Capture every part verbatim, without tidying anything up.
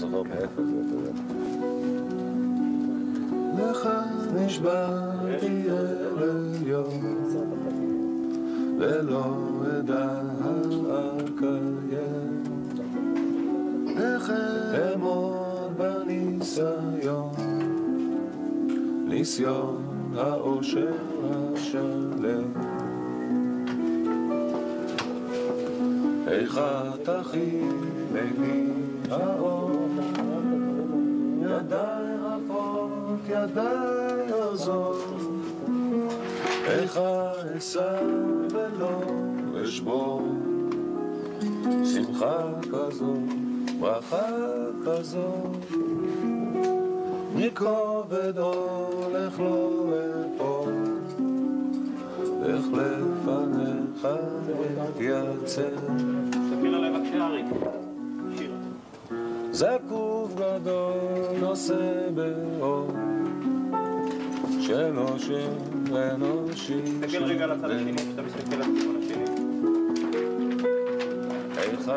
זוכר מאיפה זה, אתה יודע. לך נשבעתי אל יום ולא אדע אקיים איך אמוד בניסיון ניסיון האושר השלם איך תכילני האור ידיי רפות ידיי עוזות איך אשא ולא אשבור שמחה כזאת ברכה כזאת מכובד הולך לא אפול איך לפניך אתייצב תסתכל עליי בבקשה אריק שיר זקוף גדול נושא באור של אושר אנושי תסתכל רגע על הצד השני כשאתה מסתכל על הכיוון השני איך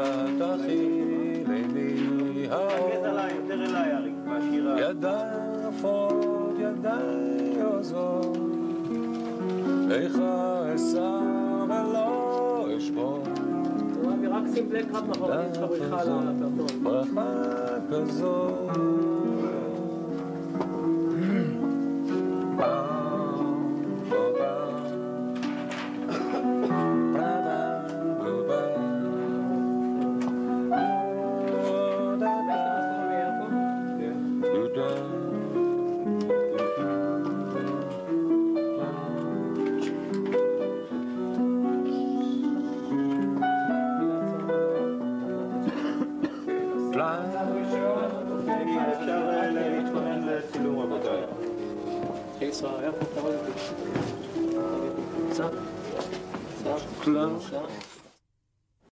תכילני האור תגז עליי, יותר אליי אריק בשירה ידיי רפות ידיי עוזות איך אשא ולא אשבור רק שים בלק רב נכון, אני צריך בריחה לפרטון. ברכה כזאת אפשר להתכונן לצילום רבותיי. קיסר, איפה אתה רואה את זה? קצת? קצת? קצת?